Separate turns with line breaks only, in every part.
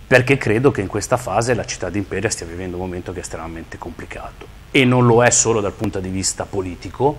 perché credo che in questa fase la città di Imperia stia vivendo un momento che è estremamente complicato, e non lo è solo dal punto di vista politico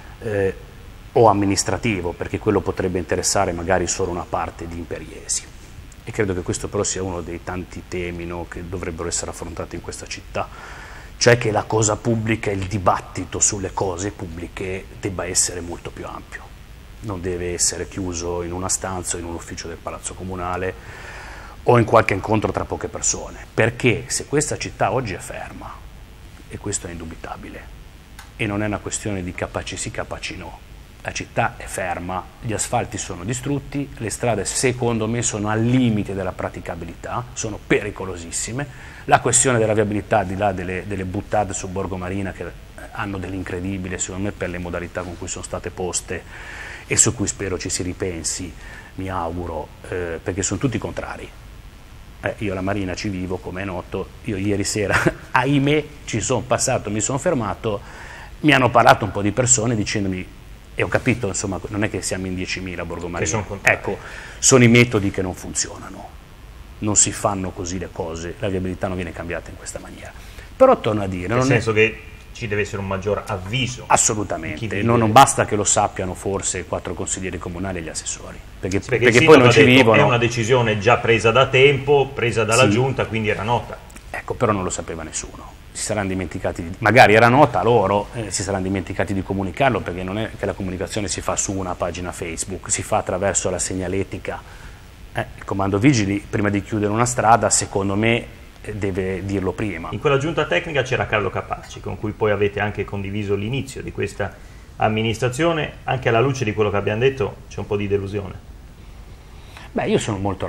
o amministrativo, perché quello potrebbe interessare magari solo una parte di imperiesi, e credo che questo però sia uno dei tanti temi, no, che dovrebbero essere affrontati in questa città, cioè che la cosa pubblica, il dibattito sulle cose pubbliche debba essere molto più ampio, non deve essere chiuso in una stanza o in un ufficio del Palazzo Comunale o in qualche incontro tra poche persone, perché se questa città oggi è ferma, e questo è indubitabile, e non è una questione di capaci sì, capaci no, la città è ferma, gli asfalti sono distrutti, le strade secondo me sono al limite della praticabilità, sono pericolosissime, la questione della viabilità, al di là delle buttate su Borgo Marina che hanno dell'incredibile secondo me per le modalità con cui sono state poste e su cui spero ci si ripensi, mi auguro, perché sono tutti contrari. Io alla Marina ci vivo, come è noto, io ieri sera, ahimè, ci sono passato, mi sono fermato, mi hanno parlato un po' di persone dicendomi, e ho capito, insomma, non è che siamo in 10.000 a Borgo Marina, ecco, sono i metodi che non funzionano, non si fanno così le cose, la viabilità non viene cambiata in questa maniera. Però torno a dire...
Nel senso che ci deve essere un maggior avviso.
Assolutamente, non basta che lo sappiano forse i 4 consiglieri comunali e gli assessori, perché
perché
poi non ci vivono.
È una decisione già presa da tempo, presa dalla giunta, quindi era nota.
Ecco, però non lo sapeva nessuno, si saranno dimenticati, magari era nota loro, si saranno dimenticati di comunicarlo, perché non è che la comunicazione si fa su una pagina Facebook, si fa attraverso la segnaletica. Il comando vigili, prima di chiudere una strada, secondo me, deve dirlo prima.
In quella giunta tecnica c'era Carlo Capacci, con cui poi avete anche condiviso l'inizio di questa amministrazione. Anche alla luce di quello che abbiamo detto c'è un po' di delusione.
Beh, io sono molto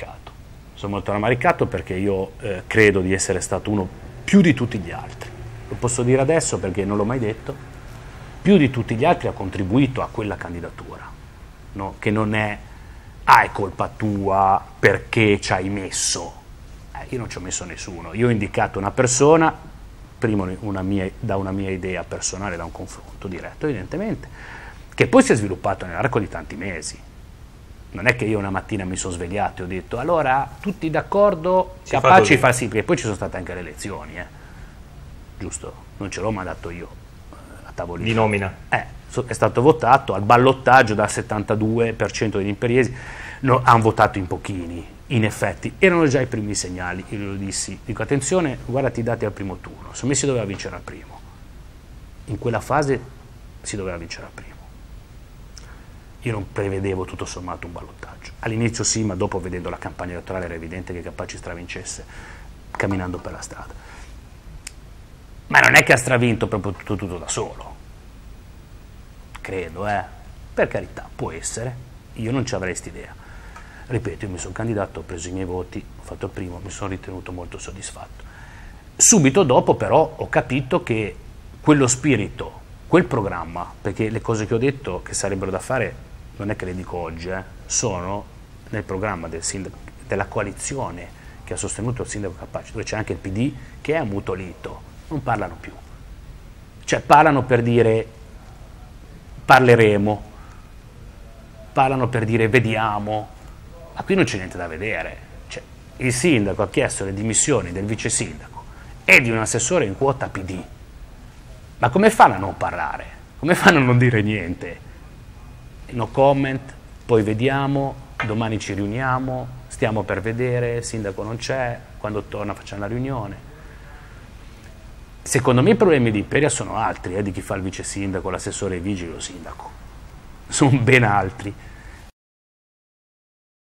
rammaricato perché io credo di essere stato uno più di tutti gli altri, lo posso dire adesso perché non l'ho mai detto, più di tutti gli altri ha contribuito a quella candidatura, no? Che non è è colpa tua perché ci hai messo. Io non ci ho messo nessuno, io ho indicato una persona, prima da una mia idea personale, da un confronto diretto evidentemente, che poi si è sviluppato nell'arco di tanti mesi. Non è che io una mattina mi sono svegliato e ho detto allora tutti d'accordo, Capaci fa sì, perché poi ci sono state anche le elezioni, giusto? Non ce l'ho mandato io a tavolino.
Di nomina.
È stato votato al ballottaggio dal 72% degli imperiesi, hanno votato in pochini. In effetti, erano già i primi segnali, io lo dissi, dico attenzione, guardati i dati al primo turno, secondo me si doveva vincere al primo, in quella fase si doveva vincere al primo, io non prevedevo tutto sommato un ballottaggio, all'inizio sì, ma dopo vedendo la campagna elettorale era evidente che Capaci stravincesse camminando per la strada, ma non è che ha stravinto proprio tutto da solo, credo, per carità, può essere, io non ci avrei st'idea. Ripeto, io mi sono candidato, ho preso i miei voti, ho fatto il primo, mi sono ritenuto molto soddisfatto. Subito dopo però ho capito che quello spirito, quel programma, perché le cose che ho detto che sarebbero da fare, non è che le dico oggi, sono nel programma della coalizione che ha sostenuto il sindaco Capaci, dove c'è anche il PD che è ammutolito, non parlano più. Cioè parlano per dire parleremo, parlano per dire vediamo, ma qui non c'è niente da vedere, cioè, il sindaco ha chiesto le dimissioni del vice sindaco e di un assessore in quota PD, ma come fanno a non parlare? Come fanno a non dire niente? No comment, poi vediamo, domani ci riuniamo, stiamo per vedere, il sindaco non c'è, quando torna facciamo la riunione. Secondo me i problemi di Imperia sono altri, di chi fa il vice sindaco, l'assessore vigile o sindaco, sono ben altri.